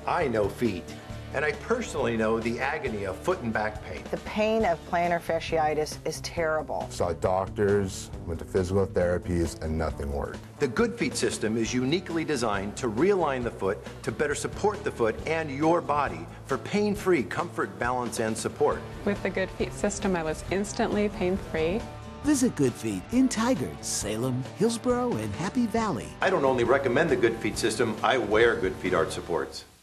I know feet, and I personally know the agony of foot and back pain. The pain of plantar fasciitis is terrible. Saw doctors, went to physical therapies, and nothing worked. The Good Feet system is uniquely designed to realign the foot to better support the foot and your body for pain-free comfort, balance, and support. With the Good Feet system, I was instantly pain-free. Visit Good Feet in Tigard, Salem, Hillsboro, and Happy Valley. I don't only recommend the Good Feet system, I wear Good Feet arch supports.